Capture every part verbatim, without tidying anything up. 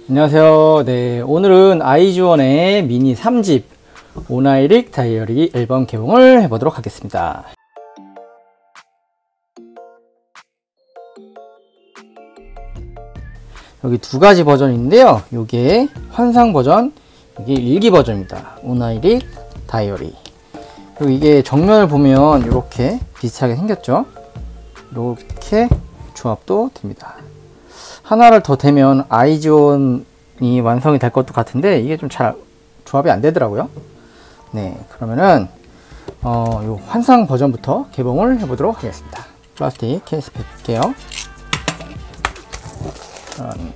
안녕하세요. 네, 오늘은 아이즈원의 미니 삼 집 오나이릭 다이어리 앨범 개봉을 해보도록 하겠습니다. 여기 두 가지 버전인데요. 요게 환상 버전, 이게 일기 버전입니다. 오나이릭 다이어리. 그리고 이게 정면을 보면 이렇게 비슷하게 생겼죠. 이렇게 조합도 됩니다. 하나를 더 대면 아이즈원이 완성이 될 것도 같은데 이게 좀 잘 조합이 안 되더라고요. 네, 그러면은 어, 요 환상 버전부터 개봉을 해보도록 하겠습니다. 플라스틱 케이스 뺄게요. 음,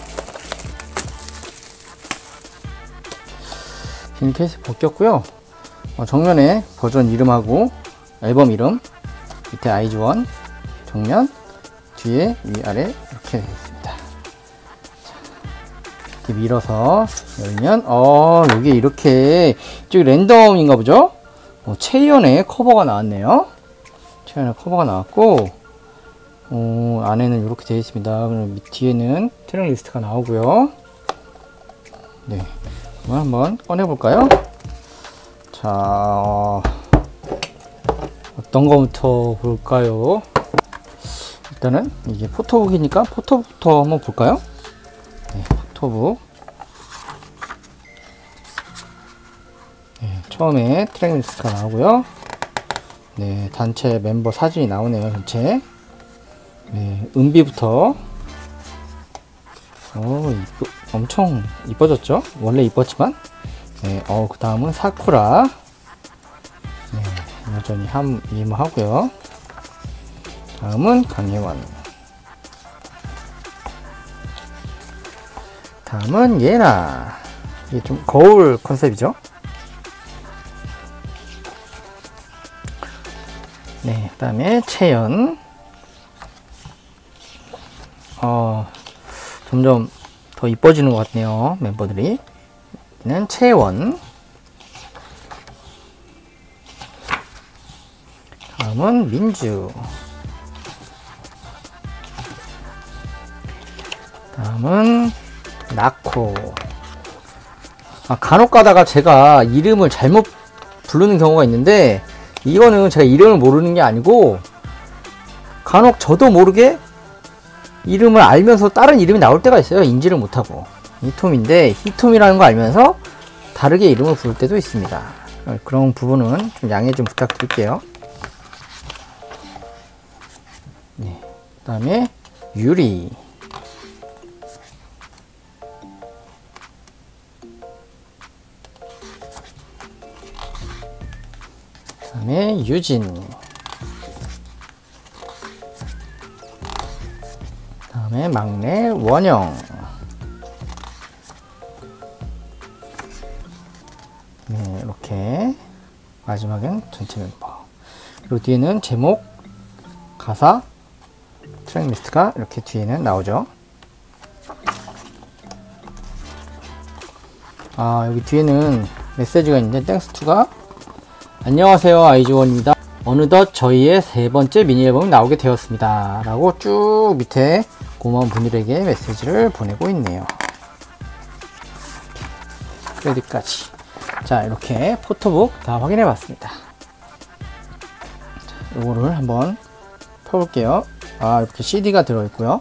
빈 케이스 벗겼고요. 어, 정면에 버전 이름하고 앨범 이름, 밑에 아이즈원, 정면, 뒤에 위아래 이렇게 되어 있습니다. 자, 이렇게 밀어서 열면 어 여기 이렇게 이쪽이 랜덤인가 보죠. 어, 체이언의 커버가 나왔네요. 체이언의 커버가 나왔고 어, 안에는 이렇게 되어 있습니다. 그럼 뒤에는 트랙 리스트가 나오고요. 네, 그럼 한번 꺼내 볼까요? 자, 어, 어떤 거부터 볼까요? 일단은 이게 포토북이니까 포토북부터 한번 볼까요? 네, 포토북. 네, 처음에 트랙 리스트가 나오고요. 네, 단체 멤버 사진이 나오네요. 전체. 네, 음비부터. 어, 이쁘, 엄청 이뻐졌죠? 원래 이뻤지만. 네, 어, 그 다음은 사쿠라. 네, 여전히 한 미모하고요. 다음은 강예원. 다음은 예나. 이게 좀 거울 컨셉이죠. 네, 그 다음에 채연. 어, 점점 더 이뻐지는 것 같네요, 멤버들이. 는 채원. 다음은 민주. 다음은 나코. 아, 간혹 가다가 제가 이름을 잘못 부르는 경우가 있는데 이거는 제가 이름을 모르는 게 아니고 간혹 저도 모르게 이름을 알면서 다른 이름이 나올 때가 있어요. 인지를 못하고. 히톰인데 히톰이라는 거 알면서 다르게 이름을 부를 때도 있습니다. 그런 부분은 좀 양해 좀 부탁드릴게요. 네, 그 다음에 유리. 그 다음에 유진. 그 다음에 막내 원영. 네, 이렇게 마지막엔 전체 멤버. 그리고 뒤에는 제목, 가사, 트랙 리스트가 이렇게 뒤에는 나오죠. 아, 여기 뒤에는 메시지가 있는데 땡스투가 안녕하세요, 아이즈원입니다. 어느덧 저희의 세 번째 미니 앨범이 나오게 되었습니다. 라고 쭉 밑에 고마운 분들에게 메시지를 보내고 있네요. 크레딧까지. 자, 이렇게 포토북 다 확인해 봤습니다. 자, 요거를 한번 펴볼게요. 아, 이렇게 씨디가 들어있고요.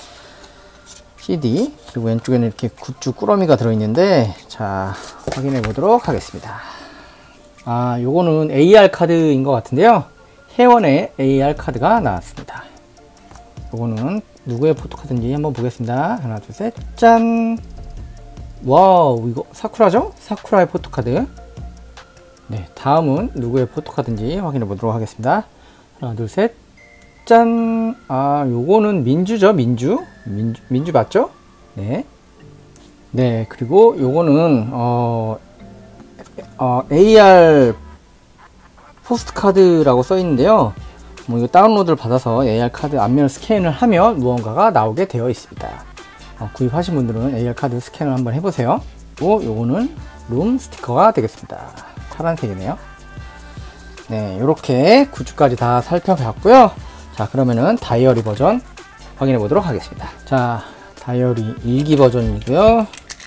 씨디. 그리고 왼쪽에는 이렇게 굿즈 꾸러미가 들어있는데, 자, 확인해 보도록 하겠습니다. 아, 요거는 에이알 카드인 것 같은데요. 혜원의 에이알 카드가 나왔습니다. 요거는 누구의 포토카드인지 한번 보겠습니다. 하나, 둘, 셋, 짠! 와우, 이거 사쿠라죠? 사쿠라의 포토카드. 네, 다음은 누구의 포토카드인지 확인해 보도록 하겠습니다. 하나, 둘, 셋, 짠! 아, 요거는 민주죠, 민주. 민주, 민주 맞죠? 네. 네, 그리고 요거는, 어, 어, 에이알 포스트카드라고 써 있는데요. 뭐, 이거 다운로드를 받아서 에이알 카드 앞면을 스캔을 하면 무언가가 나오게 되어 있습니다. 어, 구입하신 분들은 에이알 카드 스캔을 한번 해보세요. 또 요거는 룸 스티커가 되겠습니다. 파란색이네요. 네, 요렇게 굿즈까지 다 살펴봤고요. 자, 그러면은 다이어리 버전 확인해 보도록 하겠습니다. 자, 다이어리 일기 버전이고요.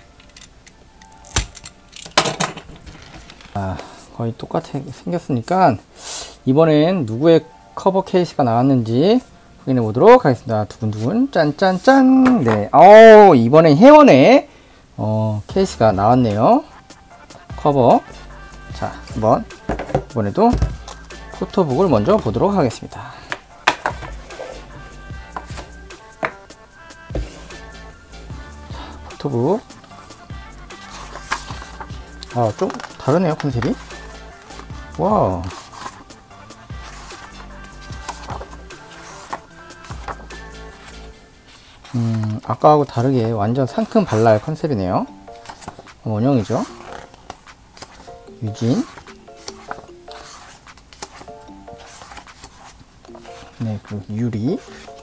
아, 거의 똑같이 생겼으니까 이번엔 누구의 커버 케이스가 나왔는지 확인해 보도록 하겠습니다. 두근두근 짠짠짠. 네, 어 이번엔 혜원의 어, 케이스가 나왔네요. 커버. 자, 한번 이번에도 포토북을 먼저 보도록 하겠습니다. 자, 포토북. 아, 좀 다르네요, 컨셉이. 와우. 음, 아까하고 다르게 완전 상큼 발랄 컨셉이네요. 원형이죠. 유진. 네, 그리고 유리.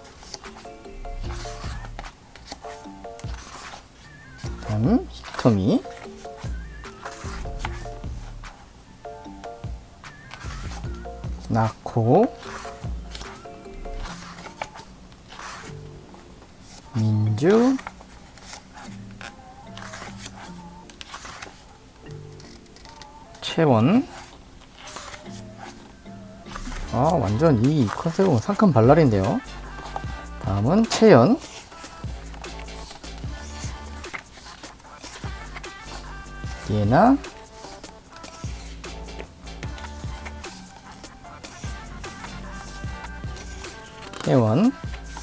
다음, 히토미. 나코. 민주. 채원. 아, 완전 이 컨셉은 상큼 발랄인데요. 다음은 채연. 예나. 혜원.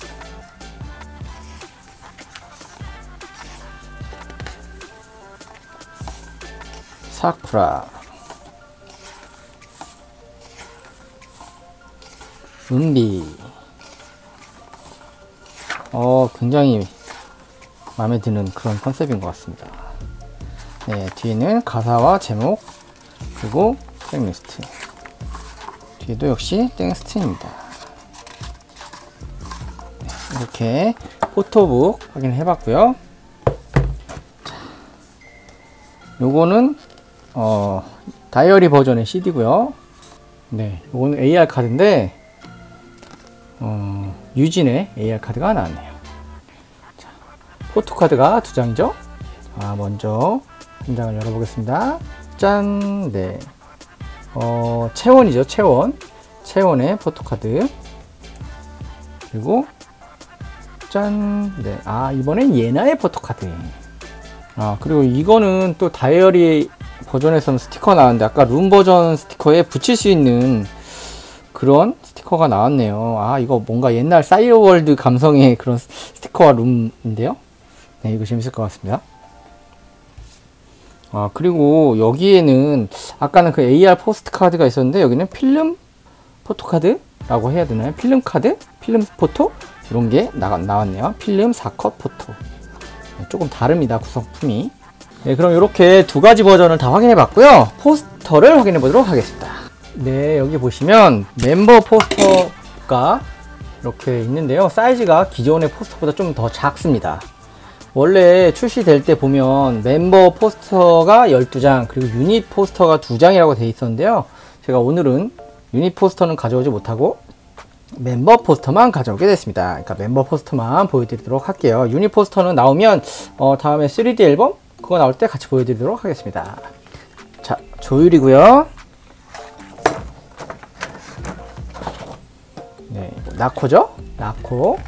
사쿠라. 은비. 어, 굉장히 마음에 드는 그런 컨셉인 것 같습니다. 네, 뒤에는 가사와 제목, 그리고 백리스트. 뒤에도 역시 땡스트입니다. 네, 이렇게 포토북 확인해 봤고요. 자, 요거는 어, 다이어리 버전의 씨디고요. 네, 요거는 에이알 카드인데 어, 유진의 에이알 카드가 나왔네요. 자, 포토카드가 두 장이죠. 자, 먼저 한 장을 열어보겠습니다. 짠! 네. 어, 채원이죠. 채원. 채원의 포토카드. 그리고 짠! 네. 아, 이번엔 예나의 포토카드. 아, 그리고 이거는 또 다이어리 버전에서는 스티커 나왔는데 아까 룸 버전 스티커에 붙일 수 있는 그런 스티커가 나왔네요. 아, 이거 뭔가 옛날 싸이월드 감성의 그런 스티커와 룸인데요. 네, 이거 재밌을 것 같습니다. 아, 그리고 여기에는 아까는 그 에이알 포스트 카드가 있었는데 여기는 필름 포토카드라고 해야 되나요? 필름 카드? 필름 포토? 이런 게 나, 나왔네요. 필름 사 컷 포토. 네, 조금 다릅니다, 구성품이. 네, 그럼 이렇게 두 가지 버전을 다 확인해 봤고요. 포스터를 확인해 보도록 하겠습니다. 네, 여기 보시면 멤버 포스터가 이렇게 있는데요. 사이즈가 기존의 포스터보다 좀 더 작습니다. 원래 출시될 때 보면 멤버 포스터가 열두 장, 그리고 유닛 포스터가 두 장이라고 되어 있었는데요. 제가 오늘은 유닛 포스터는 가져오지 못하고 멤버 포스터만 가져오게 됐습니다. 그러니까 멤버 포스터만 보여드리도록 할게요. 유닛 포스터는 나오면 어, 다음에 쓰리디 앨범 그거 나올 때 같이 보여드리도록 하겠습니다. 자, 조율이고요. 네, 나코죠? 나코.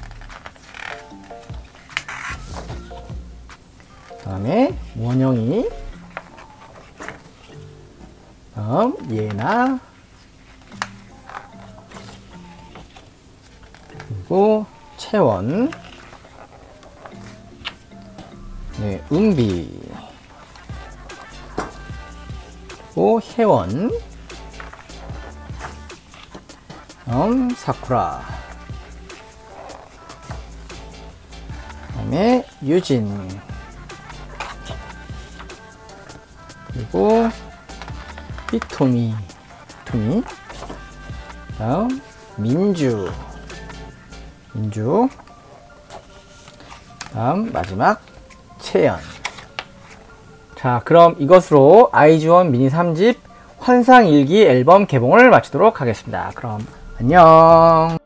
다음에 원영이. 다음 예나. 그리고 채원. 네, 은비. 그리고 혜원. 다음 사쿠라. 다음에 유진. 그리고 히토미. 히토미. 다음 민주. 민주. 다음 마지막 채연. 자, 그럼 이것으로 아이즈원 미니 삼 집 환상일기 앨범 개봉을 마치도록 하겠습니다. 그럼 안녕.